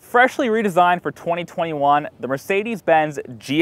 Freshly redesigned for 2021, the Mercedes-Benz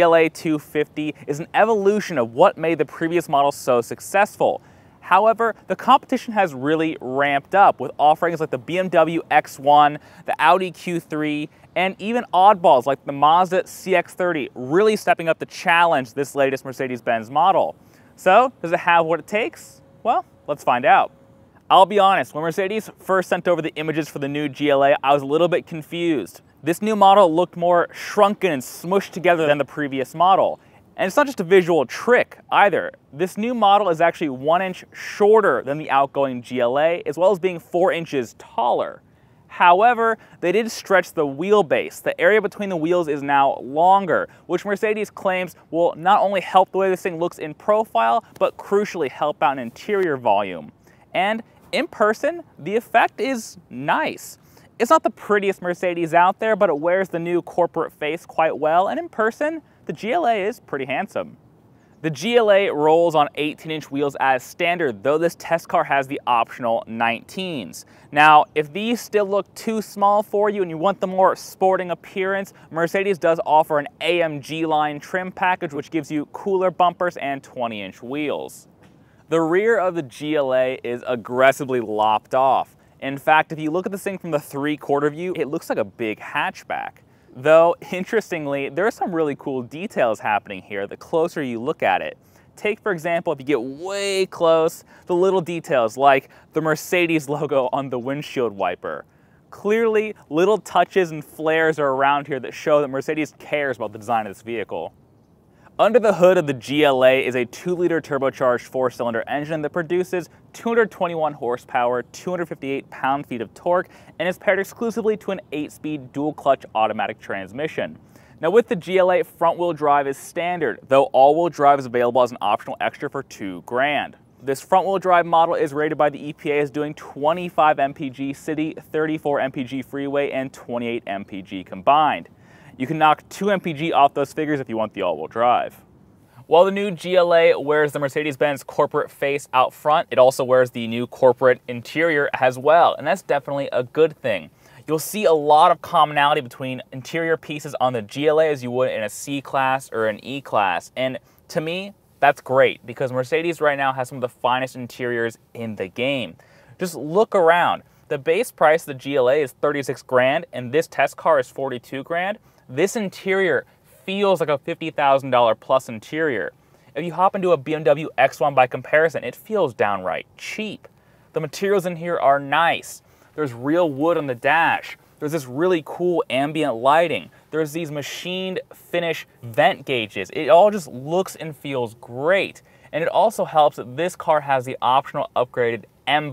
GLA250 is an evolution of what made the previous model so successful. However, the competition has really ramped up with offerings like the BMW X1, the Audi Q3, and even oddballs like the Mazda CX-30 really stepping up to challenge this latest Mercedes-Benz model. So, does it have what it takes? Well, let's find out. I'll be honest, when Mercedes first sent over the images for the new GLA, I was a little bit confused. This new model looked more shrunken and smushed together than the previous model. And it's not just a visual trick either. This new model is actually 1 inch shorter than the outgoing GLA, as well as being 4 inches taller. However, they did stretch the wheelbase. The area between the wheels is now longer, which Mercedes claims will not only help the way this thing looks in profile, but crucially help out in interior volume. And in person, the effect is nice. It's not the prettiest Mercedes out there, but it wears the new corporate face quite well, and in person, the GLA is pretty handsome. The GLA rolls on 18-inch wheels as standard, though this test car has the optional 19s. Now, if these still look too small for you and you want the more sporting appearance, Mercedes does offer an AMG line trim package, which gives you cooler bumpers and 20-inch wheels. The rear of the GLA is aggressively lopped off. In fact, if you look at this thing from the 3/4 view, it looks like a big hatchback. Though, interestingly, there are some really cool details happening here the closer you look at it. Take, for example, if you get way close, the little details like the Mercedes logo on the windshield wiper. Clearly, little touches and flares are around here that show that Mercedes cares about the design of this vehicle. Under the hood of the GLA is a 2-liter turbocharged 4-cylinder engine that produces 221 horsepower, 258 pound-feet of torque, and is paired exclusively to an 8-speed dual-clutch automatic transmission. Now with the GLA, front-wheel drive is standard, though all-wheel drive is available as an optional extra for $2,000. This front-wheel drive model is rated by the EPA as doing 25 mpg city, 34 mpg freeway, and 28 mpg combined. You can knock 2 mpg off those figures if you want the all-wheel drive. While the new GLA wears the Mercedes-Benz corporate face out front, it also wears the new corporate interior as well, and that's definitely a good thing. You'll see a lot of commonality between interior pieces on the GLA as you would in a C-Class or an E-Class, and to me, that's great because Mercedes right now has some of the finest interiors in the game. Just look around. The base price of the GLA is $36,000 and this test car is $42,000. This interior feels like a $50,000 plus interior. If you hop into a BMW X1 by comparison, it feels downright cheap. The materials in here are nice. There's real wood on the dash. There's this really cool ambient lighting. There's these machined finish vent gauges. It all just looks and feels great. And it also helps that this car has the optional upgraded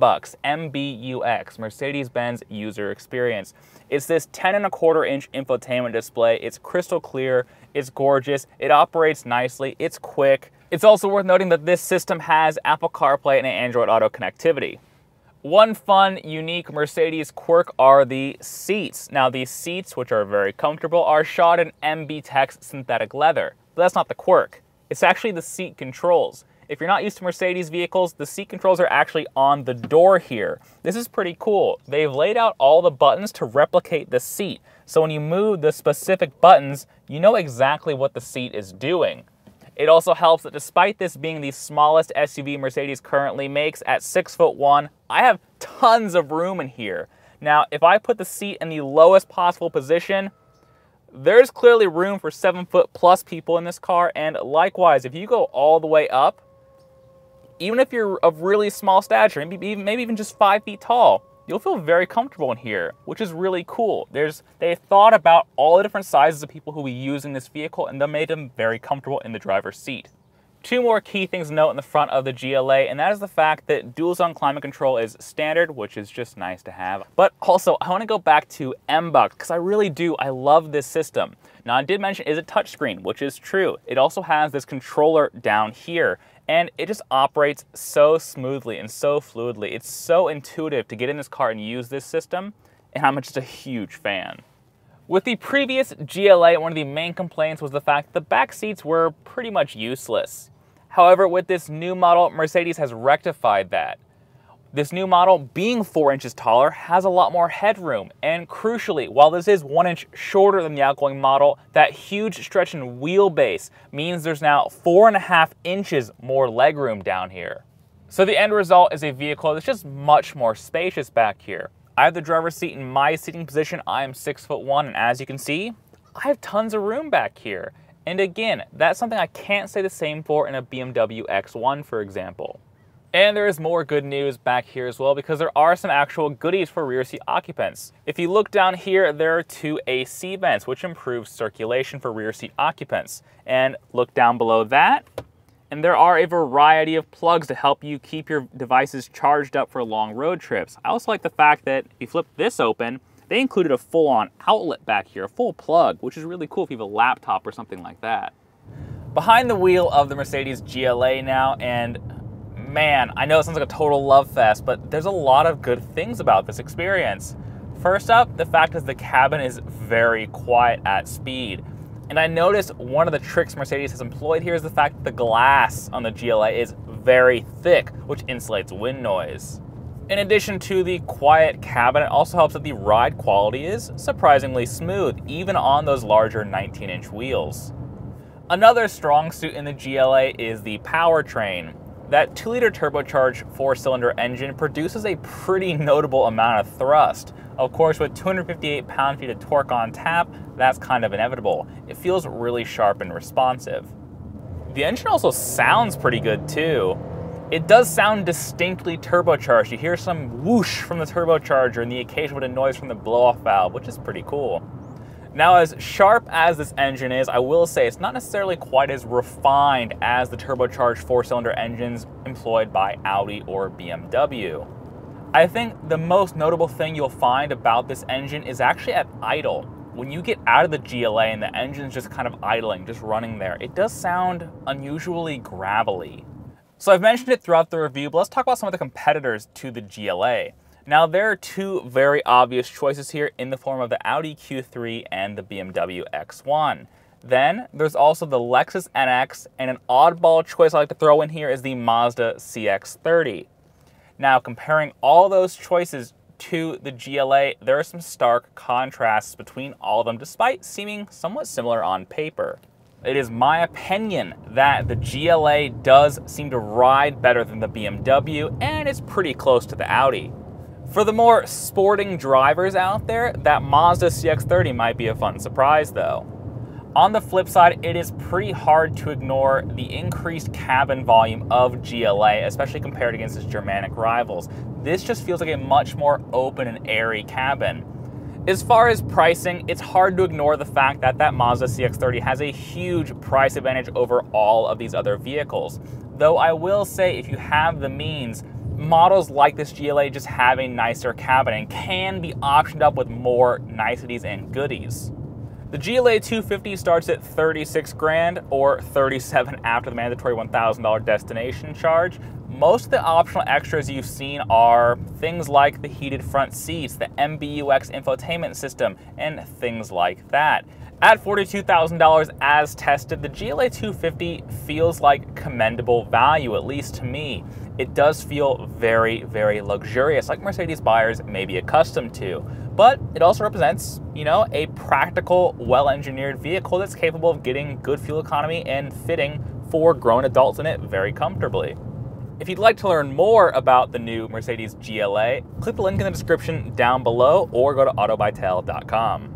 MBUX, Mercedes-Benz User Experience. It's this 10.25-inch infotainment display. It's crystal clear, it's gorgeous, it operates nicely, it's quick. It's also worth noting that this system has Apple CarPlay and Android Auto connectivity. One fun, unique Mercedes quirk are the seats. Now these seats, which are very comfortable, are shod in MB-Tex synthetic leather. But that's not the quirk. It's actually the seat controls. If you're not used to Mercedes vehicles, the seat controls are actually on the door here. This is pretty cool. They've laid out all the buttons to replicate the seat. So when you move the specific buttons, you know exactly what the seat is doing. It also helps that despite this being the smallest SUV Mercedes currently makes at 6'1", I have tons of room in here. Now, if I put the seat in the lowest possible position, there's clearly room for 7-foot+ people in this car, and likewise, if you go all the way up, even if you're of really small stature, maybe even just 5 feet tall, you'll feel very comfortable in here, which is really cool. They thought about all the different sizes of people who will be using this vehicle, and they made them very comfortable in the driver's seat. Two more key things to note in the front of the GLA, and that is the fact that dual-zone climate control is standard, which is just nice to have. But also, I want to go back to MBUX, because I love this system. Now, I did mention, is it touchscreen, which is true. It also has this controller down here, and it just operates so smoothly and so fluidly. It's so intuitive to get in this car and use this system, and I'm just a huge fan. With the previous GLA, one of the main complaints was the fact that the back seats were pretty much useless. However, with this new model, Mercedes has rectified that. This new model, being 4 inches taller, has a lot more headroom, and crucially, while this is 1 inch shorter than the outgoing model, that huge stretch in wheelbase means there's now 4.5 inches more legroom down here. So the end result is a vehicle that's just much more spacious back here. I have the driver's seat in my seating position. I am 6'1", and as you can see, I have tons of room back here. And again, that's something I can't say the same for in a BMW X1, for example. And there is more good news back here as well, because there are some actual goodies for rear seat occupants. If you look down here, there are 2 AC vents, which improves circulation for rear seat occupants. And look down below that, and there are a variety of plugs to help you keep your devices charged up for long road trips. I also like the fact that if you flip this open, they included a full-on outlet back here, a full plug, which is really cool if you have a laptop or something like that. Behind the wheel of the Mercedes GLA now, and man, I know it sounds like a total love fest, but there's a lot of good things about this experience. First up, the fact is the cabin is very quiet at speed. And I noticed one of the tricks Mercedes has employed here is the fact that the glass on the GLA is very thick, which insulates wind noise. In addition to the quiet cabin, it also helps that the ride quality is surprisingly smooth, even on those larger 19-inch wheels. Another strong suit in the GLA is the powertrain. That 2-liter turbocharged 4-cylinder engine produces a pretty notable amount of thrust. Of course, with 258 pound-feet of torque on tap, that's kind of inevitable. It feels really sharp and responsive. The engine also sounds pretty good too. It does sound distinctly turbocharged. You hear some whoosh from the turbocharger and the occasional bit of noise from the blow-off valve, which is pretty cool. Now, as sharp as this engine is, I will say it's not necessarily quite as refined as the turbocharged 4-cylinder engines employed by Audi or BMW. I think the most notable thing you'll find about this engine is actually at idle. When you get out of the GLA and the engine's just kind of idling, just running there, it does sound unusually gravelly. So I've mentioned it throughout the review, but let's talk about some of the competitors to the GLA. Now, there are 2 very obvious choices here in the form of the Audi Q3 and the BMW X1. Then there's also the Lexus NX, and an oddball choice I like to throw in here is the Mazda CX-30. Now, comparing all those choices to the GLA, there are some stark contrasts between all of them, despite seeming somewhat similar on paper. It is my opinion that the GLA does seem to ride better than the BMW, and it's pretty close to the Audi. For the more sporting drivers out there, that Mazda CX-30 might be a fun surprise though. On the flip side, it is pretty hard to ignore the increased cabin volume of GLA, especially compared against its Germanic rivals. This just feels like a much more open and airy cabin. As far as pricing, it's hard to ignore the fact that that Mazda CX-30 has a huge price advantage over all of these other vehicles. Though I will say, if you have the means, models like this GLA just have a nicer cabin and can be optioned up with more niceties and goodies. The GLA250 starts at 36 grand or 37 after the mandatory $1,000 destination charge. Most of the optional extras you've seen are things like the heated front seats, the MBUX infotainment system, and things like that. At $42,000 as tested, the GLA250 feels like commendable value, at least to me. It does feel very, very luxurious, like Mercedes buyers may be accustomed to. But it also represents, a practical, well-engineered vehicle that's capable of getting good fuel economy and fitting 4 grown adults in it very comfortably. If you'd like to learn more about the new Mercedes GLA, click the link in the description down below or go to autobytel.com.